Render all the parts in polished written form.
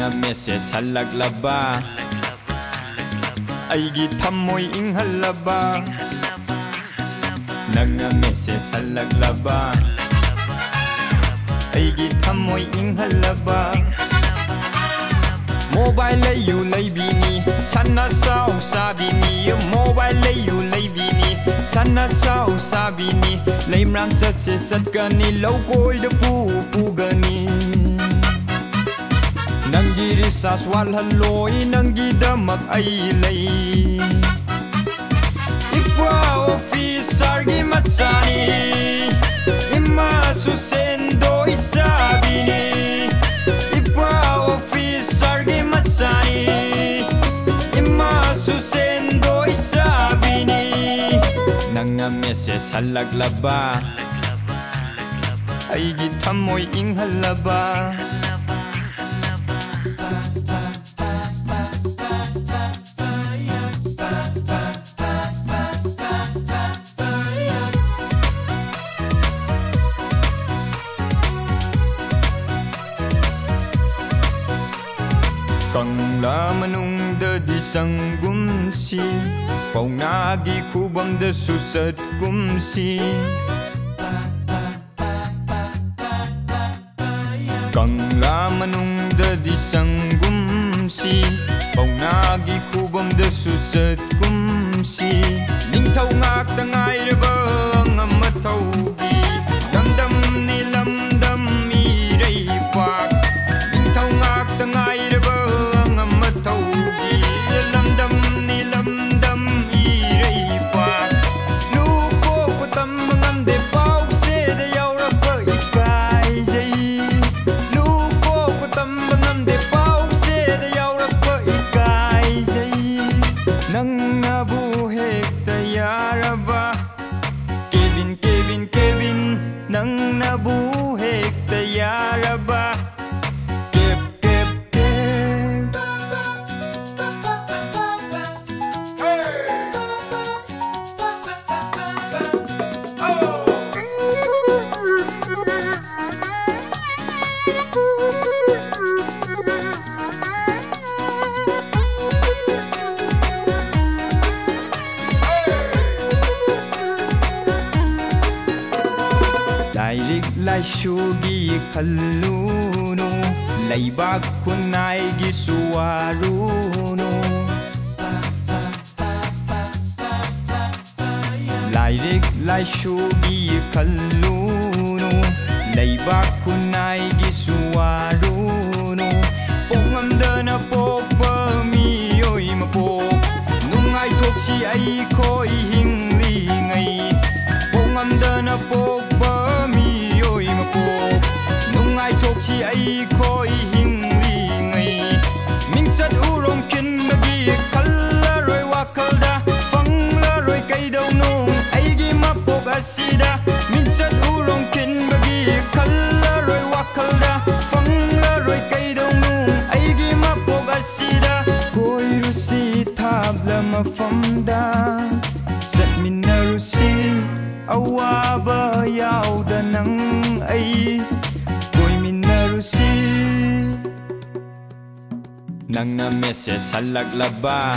Nangna message halaklaba Aigi thamoy inghalaba Nangna message halaklaba Aigi thamoy inghalaba Mobile layu laybini Sana sao sabini Mobile layu laybini Sana sao sabini Laymrang chatse satkani Laukoi da pugani Nangi risas walhaloi Nangi damak ay lay Ipa officer gi matsani Ima susendo isabini Ipa officer gi matsani Ima susendo isabini Nangna message halaklaba Aigi thamoy inghalaba Kangla manungda di sanggumsi Paunagi kubamda susat gumsi Kangla manungda di sanggumsi Paunagi kubamda susat gumsi Ningthaw ngakta ngayraba ang amatawgi Damdam ni lamdam iray pak Ningthaw ngakta ngayraba Taugi lamdam ni lamdam iray pak Luko patam ngamde pau se da yaura pa ikai jai Luko patam ngamde pau se da yaura pa ikai jai Nang nabuhek tayaraba Kevin Kevin Kevin Nang nabuhek tayaraba Lairik laishugi kalluno Laibak kunay gisuwaruno Lairik laishugi kalluno Laibak kunay gisuwaruno Pongamda na popa miyoy mapok Nung ay tokshi ay ko'y hinglingay Pongamda na popa Chi ai khoi hinglingai mingchat urong kin magi khalla roi wakalda fangla roi kaidau nung aigi mapok asida mingchat urong kin magi khalla roi wakalda fangla roi kaidau nung aigi mapok asida koi rusi thabla mafamda satminarusi awaba yauda nang ai Nangna message halaklaba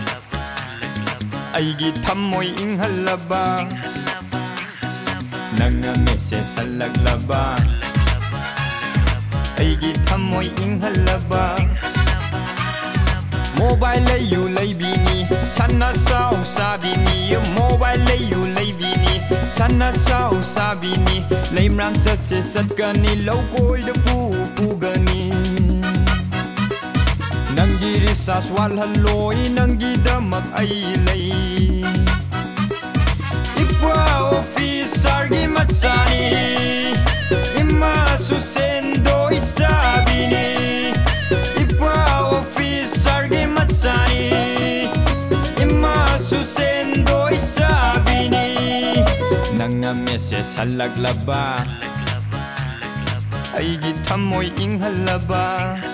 Aigi thamoy inghalaba Nangna message halaklaba Aigi thamoy inghalaba Mobile layu laybini Sana sao sabini Mobile layu laybini Sana sao sabini Laymrang chatse satkani Laukoi da pugani Nangi risas walhaloi Nangi damak ay lay Ipa officer gi matsani Ima susendo isabini Ipa officer gi matsani Ima susendo isabini Nangna message halaklaba Aigi thamoy inghalaba